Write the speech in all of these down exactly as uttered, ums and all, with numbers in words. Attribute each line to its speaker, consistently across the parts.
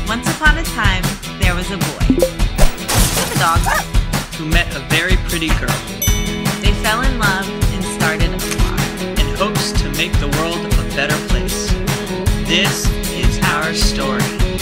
Speaker 1: Once upon a time, there was a boy with a dog
Speaker 2: who met a very pretty girl.
Speaker 1: They fell in love and started a vlog
Speaker 2: in hopes to make the world a better place. This is our story.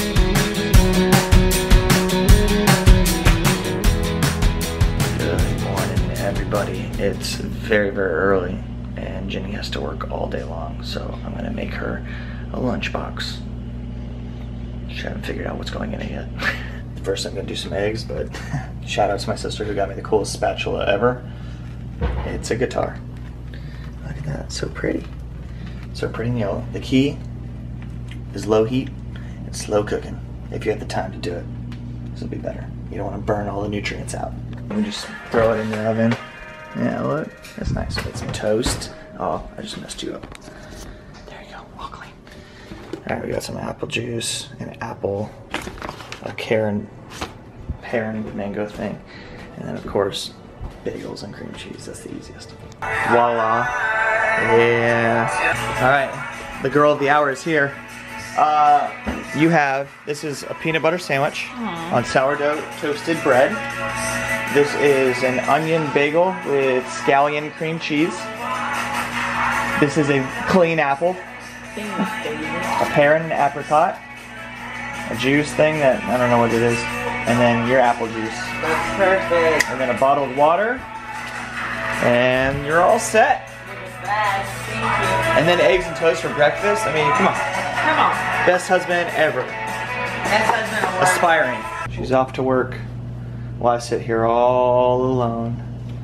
Speaker 3: Good morning, everybody. It's very, very early, and Jenny has to work all day long, so I'm gonna make her a lunchbox. She haven't figured out what's going in it yet. First, I'm gonna do some eggs, but shout out to my sister who got me the coolest spatula ever. It's a guitar. Look at that, so pretty. So pretty and yellow. The key is low heat and slow cooking. If you have the time to do it, this will be better. You don't want to burn all the nutrients out. Let me just throw it in the oven. Yeah, look, that's nice. Made some toast. Oh, I just messed you up. There you go, all clean. All right, we got some apple juice, an apple, a Karen, pear and mango thing, and then of course, bagels and cream cheese. That's the easiest. Voila. Yeah. All right, the girl of the hour is here. Uh, you have, this is a peanut butter sandwich Aww. on sourdough toasted bread. This is an onion bagel with scallion cream cheese. This is a clean apple. A pear and an apricot. A juice thing that, I don't know what it is. And then your apple juice.
Speaker 1: That's perfect.
Speaker 3: And then a bottled water. And you're all set.
Speaker 1: Thank you.
Speaker 3: And then eggs and toast for breakfast. I mean, come on.
Speaker 1: Come on.
Speaker 3: Best husband ever.
Speaker 1: Best husband ever.
Speaker 3: Aspiring. She's off to work while I sit here all alone.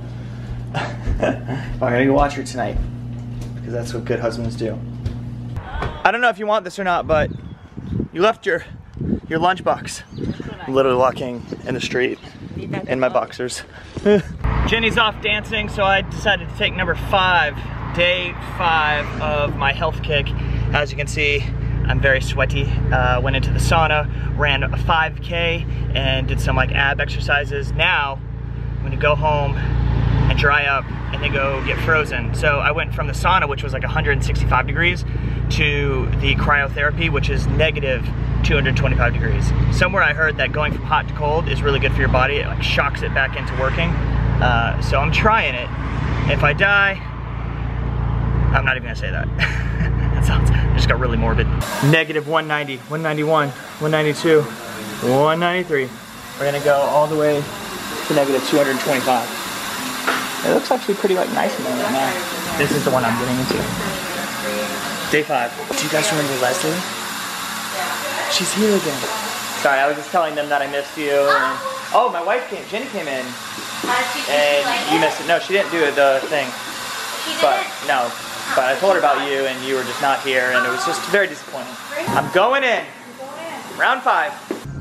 Speaker 3: I'm gonna go watch her tonight, because that's what good husbands do. I don't know if you want this or not, but you left your your lunchbox. I'm literally walking in the street in my boxers. Jenny's off dancing, so I decided to take number five, day five of my health kick. As you can see, I'm very sweaty. Uh, went into the sauna, ran a five K, and did some like ab exercises. Now, I'm gonna go home and dry up and then go get frozen. So I went from the sauna, which was like one hundred sixty-five degrees, to the cryotherapy, which is negative two hundred twenty-five degrees. Somewhere I heard that going from hot to cold is really good for your body. It like shocks it back into working. Uh, so I'm trying it. If I die, I'm not even gonna say that. That sounds, I just got really morbid. Negative one ninety, one ninety-one, one ninety-two, one ninety-three. We're gonna go all the way to negative two hundred twenty-five. It looks actually pretty like nice in there right now. This is the one I'm getting into. Day five. Do you guys remember Leslie? She's here again. Sorry, I was just telling them that I missed you. And, oh, my wife came, Jenny came in. And you missed it. No, she didn't do the thing.
Speaker 4: She didn't?
Speaker 3: But, no. But I told her about you and you were just not here and it was just very disappointing. I'm going in. Round five.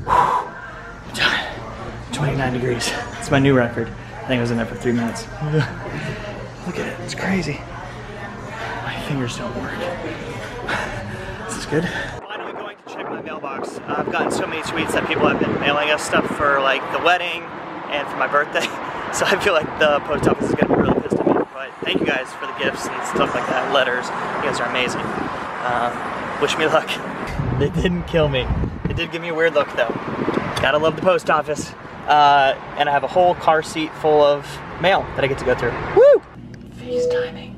Speaker 3: twenty-nine degrees. It's my new record. I think I was in there for three minutes. Look at it, it's crazy. My fingers don't work. This is good. Finally going to check my mailbox. I've gotten so many tweets that people have been mailing us stuff for like the wedding and for my birthday. So I feel like the post office is gonna be really pissed at me. But thank you guys for the gifts and stuff like that, letters. You guys are amazing. Um, wish me luck. They didn't kill me. It did give me a weird look though. Gotta love the post office. Uh, and I have a whole car seat full of mail that I get to go through. Woo! FaceTiming.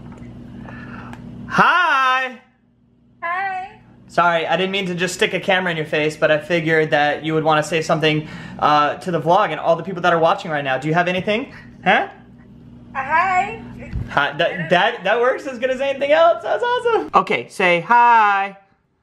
Speaker 3: Hi!
Speaker 4: Hi.
Speaker 3: Sorry, I didn't mean to just stick a camera in your face, but I figured that you would want to say something uh, to the vlog and all the people that are watching right now. Do you have anything? Huh?
Speaker 4: Hi.
Speaker 3: Hi. That, that, that works as good as anything else. That's awesome. Okay, say hi.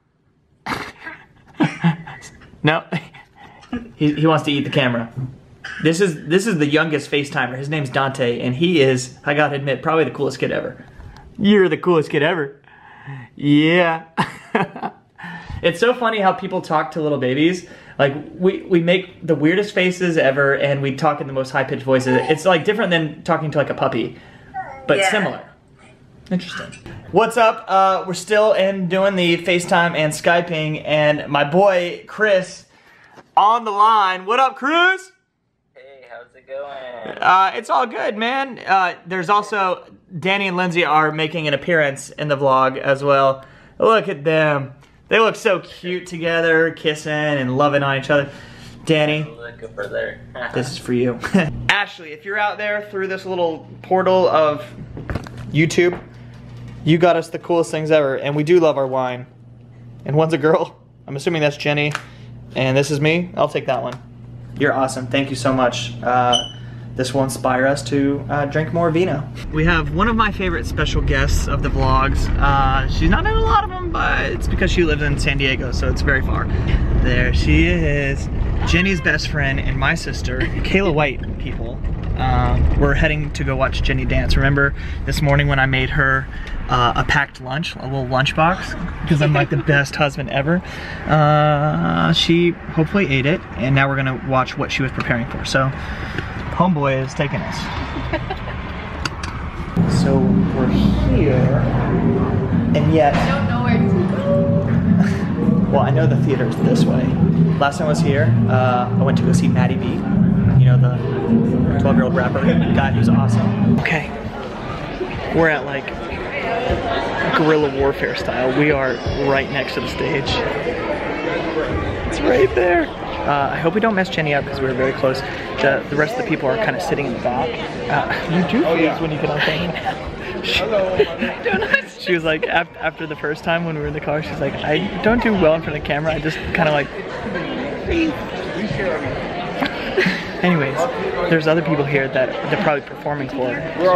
Speaker 3: No. He, he wants to eat the camera. This is this is the youngest FaceTimer. His name's Dante, and he is, I gotta admit, probably the coolest kid ever. You're the coolest kid ever. Yeah. It's so funny how people talk to little babies. Like, we, we make the weirdest faces ever, and we talk in the most high-pitched voices. It's like different than talking to like a puppy, but
Speaker 4: Yeah.
Speaker 3: similar. Interesting. What's up? Uh, we're still in doing the FaceTime and Skyping, and my boy, Chris, on the line. What up, Cruz?
Speaker 5: Hey, how's it going?
Speaker 3: Uh, it's all good, man. Uh, there's also, Danny and Lindsay are making an appearance in the vlog as well. Look at them. They look so cute together, kissing and loving on each other. Danny,
Speaker 5: Look over there.
Speaker 3: this is for you. Ashley, if you're out there through this little portal of YouTube, you got us the coolest things ever, and we do love our wine. And one's a girl. I'm assuming that's Jenny. And this is me. I'll take that one. You're awesome. Thank you so much. Uh, this will inspire us to uh, drink more vino. We have one of my favorite special guests of the vlogs. Uh, she's not in a lot of them, but it's because she lives in San Diego, so it's very far. There she is. Jenny's best friend and my sister, Kayla White, people. Um, we're heading to go watch Jenny dance. Remember this morning when I made her uh, a packed lunch, a little lunch box, because I'm like the best husband ever. Uh, she hopefully ate it, and now we're gonna watch what she was preparing for. So, homeboy is taking us. So we're here, and yet
Speaker 4: I don't know where to go.
Speaker 3: well, I know the theater's this way. Last time I was here, uh, I went to go see Maddie B. You know, the twelve-year-old rapper guy who's awesome. Okay, we're at like guerrilla warfare style. We are right next to the stage. It's right there. Uh, I hope we don't mess Jenny up because we were very close. The, the rest of the people are kind of sitting in the back. Uh, you do freeze when you get on camera. She, she was like, after, after the first time when we were in the car, she's like, I don't do well in front of the camera. I just kind of like... Anyways, there's other people here that they're probably performing for.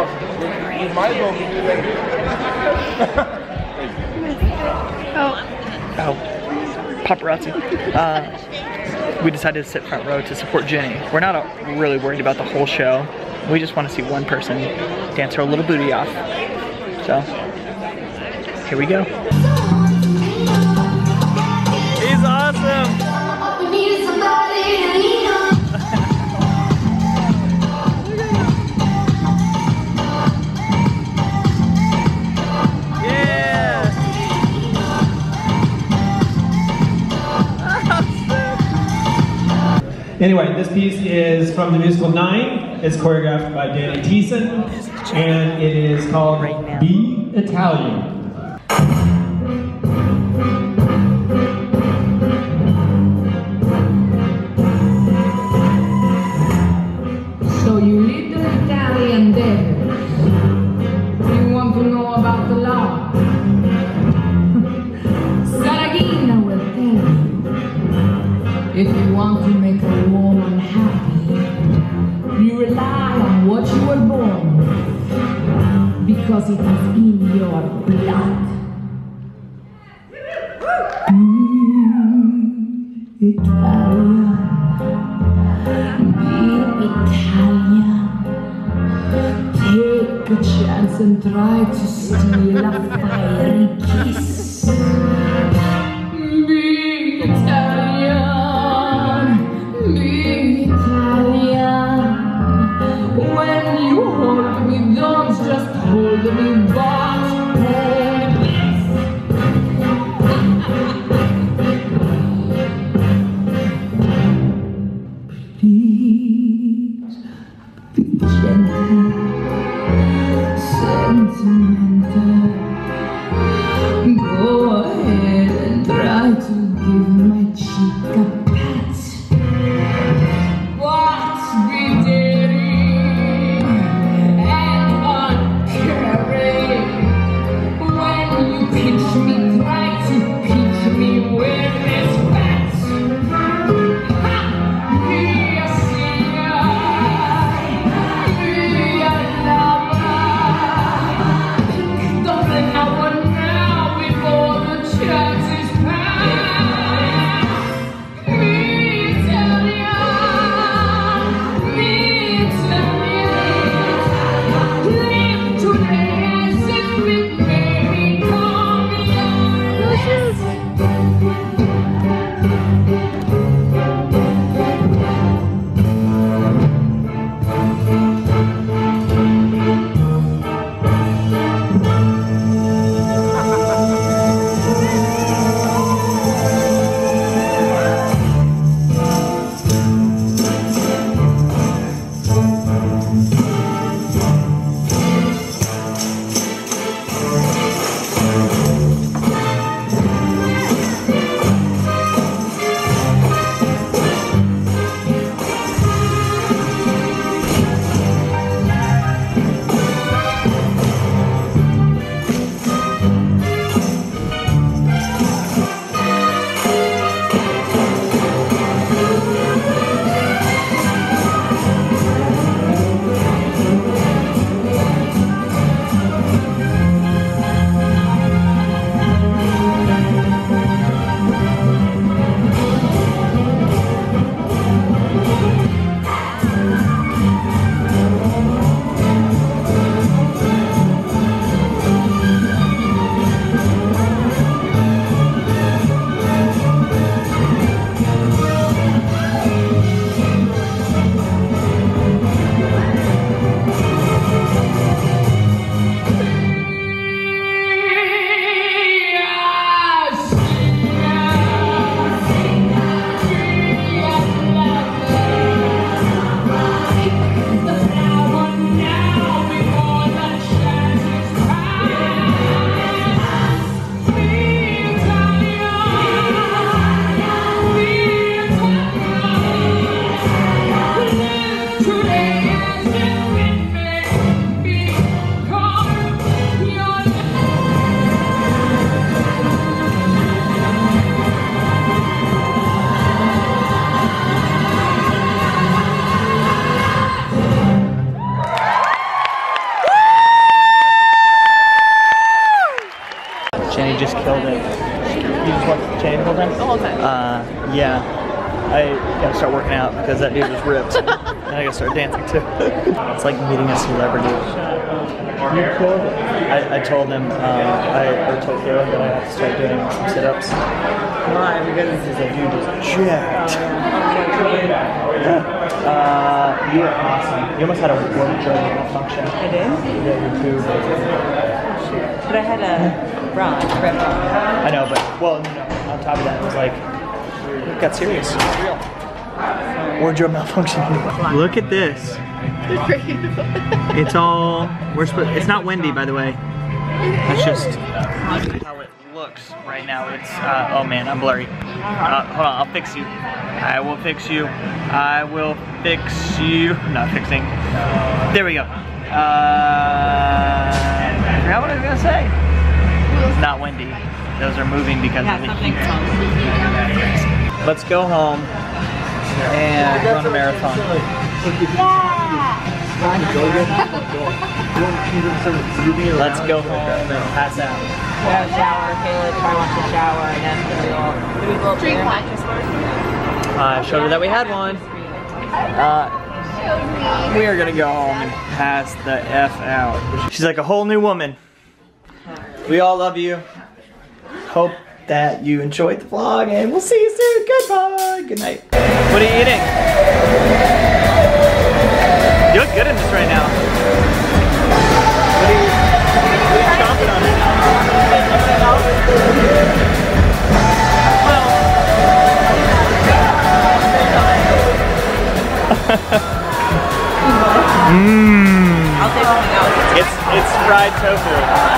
Speaker 3: Oh. Oh. Paparazzi. Uh, we decided to sit front row to support Jenny. We're not uh, really worried about the whole show. We just want to see one person dance her little booty off. So, here we go. He's awesome!
Speaker 6: Anyway, this piece is from the musical Nine. It's choreographed by Danny Thiessen, and it is called Be Italian.
Speaker 7: So you little Italian devils, you want to know about the law? Saragina will tell you. If you want to make a woman happy, you rely on what you were born with, because it is in your blood. Mm, Italian, be Italian. Take a chance and try to steal a fiery kiss. Be Italian. Be Italian. When you hold me, don't just hold me, but hold this. Please be gentle, sentimental. Go ahead and try to give my cheek a pat. But be daring and uncaring. When you pinch me, try to pinch me with respect. Ha! Be a singer, be
Speaker 3: Uh, yeah, I gotta start working out because that dude was ripped. And I gotta start dancing too. It's like meeting a celebrity. I, I told him, um, I or told Caleb that I have to start doing some sit-ups. Why? Because he's like, dude is jacked. Uh, you were awesome. You almost had a wardrobe malfunction.
Speaker 1: I did?
Speaker 3: Yeah, your boob.
Speaker 1: But I had a bra, a red bra.
Speaker 3: I know, but, well, no, no, on top of that, it was like, it got serious. It was real. Wardrobe malfunction. Look at this. It's all, we're supposed, it's not windy, by the way. That's just how it looks right now. It's, uh, oh man, I'm blurry. Uh, hold on, I'll fix you. I will fix you. I will fix you. Not fixing. There we go. Uh, I forgot what I was gonna say. It's not windy. Those are moving because
Speaker 1: Yeah,
Speaker 3: of the
Speaker 1: something
Speaker 3: heat.
Speaker 1: smells.
Speaker 3: Let's go home and run a marathon. Let's go home and pass out.
Speaker 1: We have a shower. Caleb probably wants to shower, and then we'll do we go up there?
Speaker 3: I showed her that we had one. Uh, we are gonna go home and pass the F out. She's like a whole new woman. We all love you. Hope that you enjoyed the vlog, and we'll see you soon. Goodbye. Good night. What are you eating? You look good in this right now. What are you, what are you chomping on right now? Mmm.
Speaker 1: I'll say something else.
Speaker 3: It's it's fried tofu.